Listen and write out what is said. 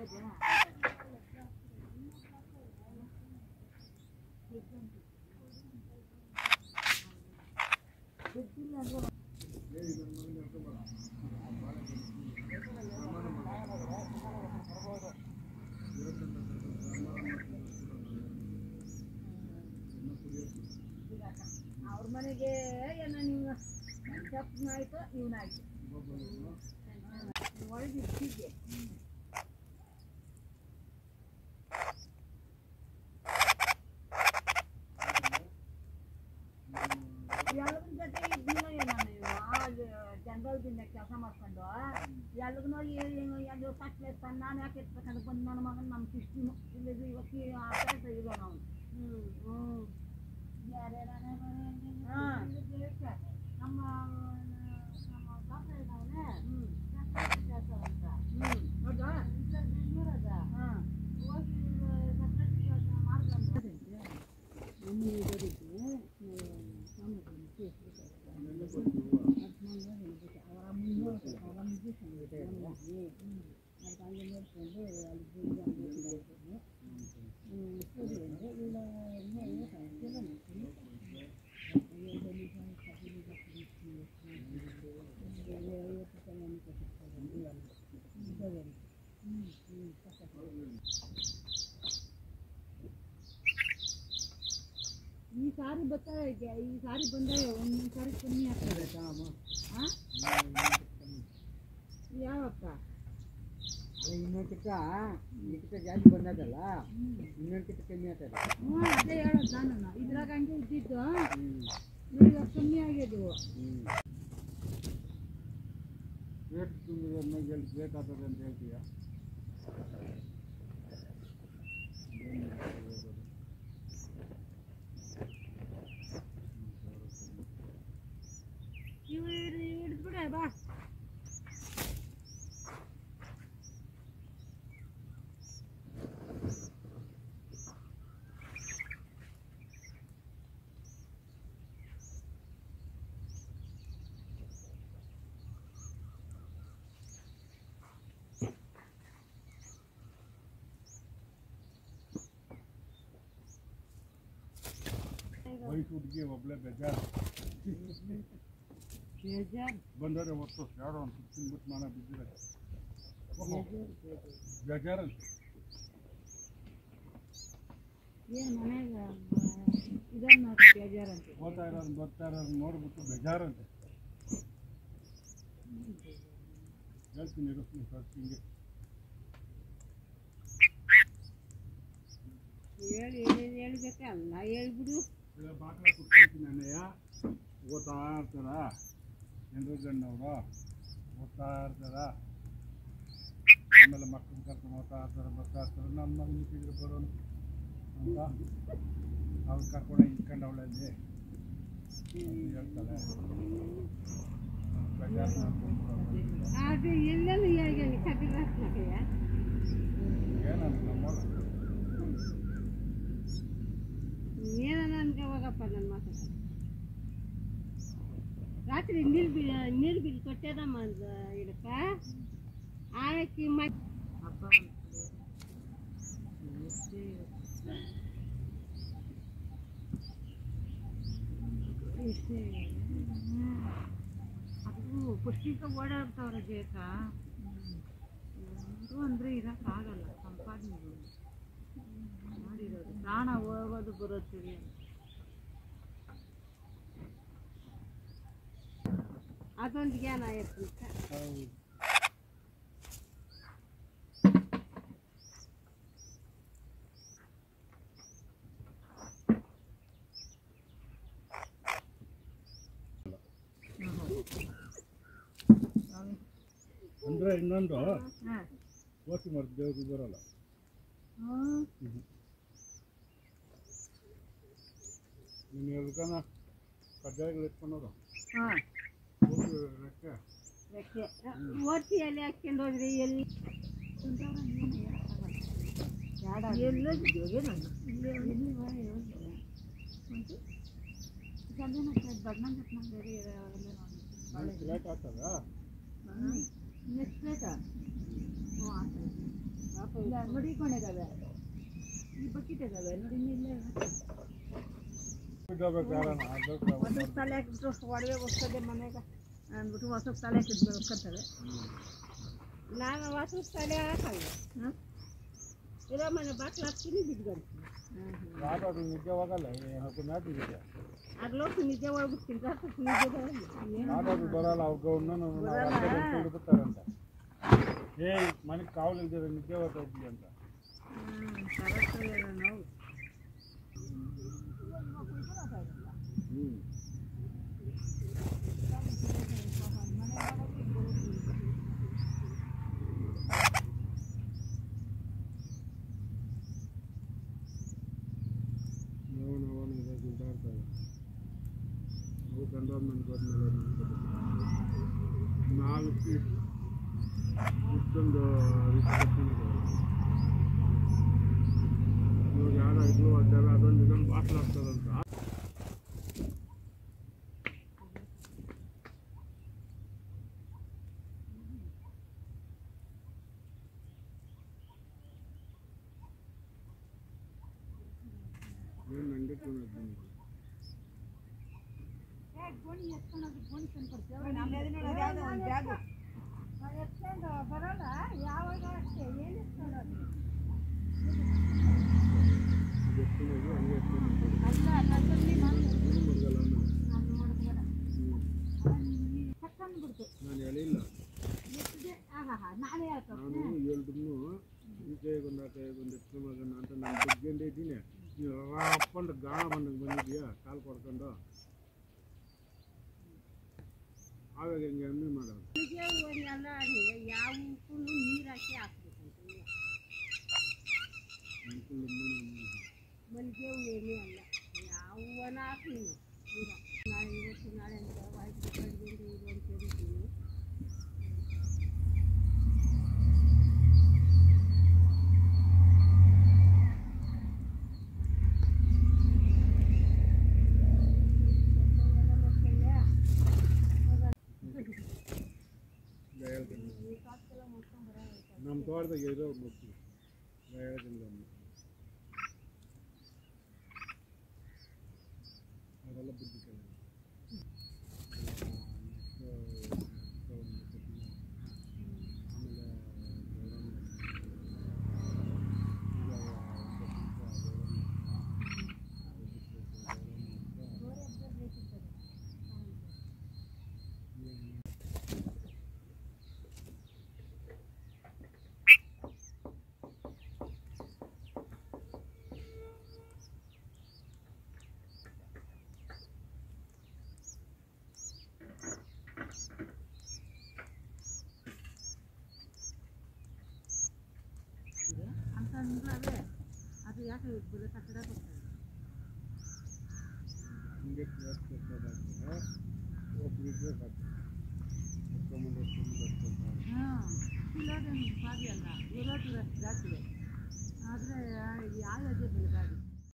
ಅವ್ರ ಮನೆಗೆ ಏನೋ ನೀವು ಚಪ್ನ ಆಯ್ತು ಇವನಾಯ್ತು ಒಳಗೆ ಇಟ್ಟಿದ್ದೆ ಎಲ್ಲರ ಜೊತೆ ಇದ್ದಿಲ್ಲ ಏನೋ ನೀವು ಜನರಲ್ದಿಂದ ಕೆಲಸ ಮಾಡ್ಕೊಂಡು ಎಲ್ಗೂ ಅದು ಕಟ್ಲೆ ನಾನು ಯಾಕೆ ಎತ್ಬೇಕಂತ ಬಂದು ನನ್ನ ಮಗನ ನಮ್ಮ ಕೃಷ್ಣನು ಇಲ್ಲದು ಇವತ್ತು ಆಟ ಇಲ್ಲ ನಾವು ನಮ್ಮ ಡಾಕ್ಟರ್ ಇದ್ದಾವನೆ ಹೌದಾ ಬೆಂಗಳೂರದ ಹೋಗಿ ಈ ಸಾರಿ ಬರ್ತಾ ಇದೆ ಈ ಸಾರಿ ಬಂದರೆ ಒಂದೊಂದು ಸಾರಿ ಕಮ್ಮಿ ಆಗ್ತದೆ ಯಾವಕ್ಕ ಇನ್ನೊಂದಕ್ಕಿಂತ ಜಾಸ್ತಿ ಬಂದದಲ್ಲ ಇನ್ನೊಂದಕ್ಕಿಂತ ಕಮ್ಮಿ ಆಗ್ತದೆ ಅದೇ ಹೇಳೋದು ನಾನು ಇದ್ರಾಗ ಹಂಗೆ ಇದ್ದಿದ್ದು ಈಗ ಕಮ್ಮಿ ಆಗಿದ್ವು ರೇಟ್ ಬೇಕಾಗ್ತದೆ ಅಂತ ಹೇಳ್ತೀಯ ಇವು ಹಿಡಿದ್ಬಿಡ ಬಾ ವಯಸ್ಸು ಹುಡುಗಿ ಒಬ್ಬಳೆ ಬೇಜಾರು ಬಂದರೆ ಹೊತ್ತು ಯಾರೋ ಒಂದು ತಿನ್ಬಿಟ್ಟು ಮಾನ ಬಿದ್ದಿರ ಬೇಜಾರಂತೆ ಏನು ಮನೆಯಾಗ ಇದನ್ನು ಬೇಜಾರಂತೆ ಬರ್ತಾ ಇರೋದು ನೋಡ್ಬಿಟ್ಟು ಬೇಜಾರಂತೆ ಹೇಳ್ತೀನಿ ಹಿಂಗೆ ಹೇಳ್ಬೇಕಲ್ಲ ಹೇಳ್ಬಿಡು ಬಾಕ್ಲ ಕುತ್ಕೊಳ್ತೀನಿ ಅಣ್ಣಯ್ಯ ಓದ್ತಾ ಇರ್ತಾರ ಜನರು ಗಣ್ಣವರು ಓದ್ತಾ ಇರ್ತಾರ ಆಮೇಲೆ ಮಕ್ಕಳು ಕರ್ಕೊಂಡು ಓದ್ತಾ ಇರ್ತಾರೆ ಬರ್ತಾ ಇರ್ತಾರೆ ನಮ್ಮ ಮಗನ ಮುಟ್ಟಿದ್ರೆ ಬರೋನು ಅಂತ ಅವ್ರು ಕರ್ಕೊಂಡು ಇಟ್ಕೊಂಡು ಅವಳಲ್ಲಿ ಹೇಳ್ತಾಳೆ ಅದು ಎಲ್ಲೆಲ್ಲ ಏನಂತ ನಮ್ಮ ಏನ ನನ್ಗೆ ಹೋಗಪ್ಪ ನನ್ನ ಮಾತಾಡ ರಾತ್ರಿ ನೀರು ಬಿಲ್ ಕೊಟ್ಟೇದಮ್ಮ ಇದಕ್ಕ ಆಕಿ ಅದು ಪುಷ್ಟಿಕ ಓಡಾಡ್ತಾವ್ರ ಬೇಕ ಅಂದರೆ ಇರೋಕ್ಕಾಗಲ್ಲ ಸಂಪಾದನೆ ಮಾಡಿರೋದು ಪ್ರಾಣ ಹೋಗೋದು ಬರೋದು ಸರಿ ಅದೊಂದು ಜ್ಞಾನ ಇರ್ತಂತೆ ಅಂದರೆ ಇನ್ನೊಂದು ಓಸಿ ಮರದ ದೇವ್ರಿಗೆ ಬರೋಲ್ಲ ನೀನು ಹೇಳ್ಕನ ಕಡ್ಡಾಯಗಳು ಎತ್ಕೊಂಡೋದು ರೆಕ್ಕೆ ಓಸಿ ಎಲ್ಲಿ ಹಾಕ್ಕೊಂಡು ಹೋದ್ರಿ ಎಲ್ಲಿ ಲೇಟ್ ಆಗ್ತದ ನೆಕ್ಸ್ಟ್ ಬೇಕಾ ಹ್ಞೂ ಆಗ್ತದೆ ಇಲ್ಲ ನೋಡಿಕೊಂಡಿದ್ದಾವೆ ಈ ಬಕೆಟ್ ಇದ್ದಾವೆ ನೋಡಿ ಇಲ್ಲೇ ಹೊಸ ತಲೆ ಹಾಕಿಬಿಟ್ಟು ಒಡವೆ ಬರ್ತದೆ ಮನೆಗೆ ಅಂದ್ಬಿಟ್ಟು ಹೊಸ ತಲೆ ಹಾಕಿದ್ದು ಬರ್ಕೊತವೆ ನಾನು ಹೊಸ ತಲೆ ಹಾಕಲ್ಲ ಇರೋ ಮನೆ ಬಾಕ್ಲು ಹಾಕ್ತೀನಿ ಬಿಟ್ಕೊಂಡು ನಿದ್ದೆ ಹೋಗಲ್ಲ ಆಗ್ಲೋಗಿ ನಿದ್ದೆ ಹೋಗ್ಬಿಡ್ತೀನಿ ಬರಲ್ಲ ಅವ್ರು ಬಿಡ್ತಾರಂತ ಮನೆಗೆ ಕಾವಲು ಇಲ್ದಿರ ನಿದ್ದೆ ಹೋಗ್ತಾ ಇದ್ವಿ ಅಂತ ನಾವು ಅವು ಗಂಡೋದ್ಮೇಲೆ ಹೋದ್ಮೇಲೆ ನಾಲ್ಕು ಇಷ್ಟೊಂದು ಇವಾಗ ಯಾರೋ ಇದು ಅದೆಲ್ಲ ಅದೊಂದು ಇದೊಂದು ಬಾಟ್ಲ್ ಆಗ್ತದಂತ ಏನು ನಂಗೆ ಬರಲ್ಲ ಯಾವಾಗ ಅಷ್ಟೇ ಏನು ಎತ್ಕೊಳ್ಳೋದು ನಾನು ಹೇಳಿಲ್ಲ ನಾನೇ ನಾನು ಹೇಳಿದ್ರು ಈ ಕೈಗೊಂದು ಆ ಕೈಗೊಂದು ಎತ್ತು ಮಗನ ಅಂತ ನಾನು ತೆಗ್ಕೊಂಡೇ ಇದ್ದೀನಿ ನೀವು ಅಪ್ಪಂದು ಗಾಣ ಬಂದಂಗೆ ಬಂದಿದ್ಯಾ ಕಾಲು ಕೊಡ್ಕೊಂಡು ಆವಾಗ ಹೆಂಗೆ ಎಮ್ಮೆ ಮಾಡೋದು ಎಲ್ಲ ಯಾವ ನೀರು ಹಾಕಿ ಹಾಕ್ಬೇಕಂತ ಮಲ್ಲಿಗೆ ಹೂವು ಏನೂ ಅಲ್ಲ ಯಾವನ ಹಾಕಿ ನಾಳೆ ಇವತ್ತು ನಾಳೆ ಅಂತ ವಾಯ್ತು ಕಡಿಮೆ ಇದು ಅಂತ ಹೇಳ್ತೀನಿ ನಮ್ಮ ತೋಟದಾಗ ಇರೋ ಮುಚ್ಚಿ ಹೇಳ್ತೀನಿ ಅವರೆಲ್ಲ ಬುದ್ಧಿ ಅಂತಂದ್ರೆ ಅದು ಯಾಕೆ ಬರೋ ಕಟ್ಟಡ ಕೊಡ್ತಾರೆ ಹಿಂಗೆ ಹಾಂ ಕಿಲೋದೇನು ಬಾಗಿ ಅಲ್ಲ ಇರೋದು ಜಾಸ್ತಿ ಆದರೆ ಯಾವ ಅದೇ ಬೆಲೆ ಬಾಗಿ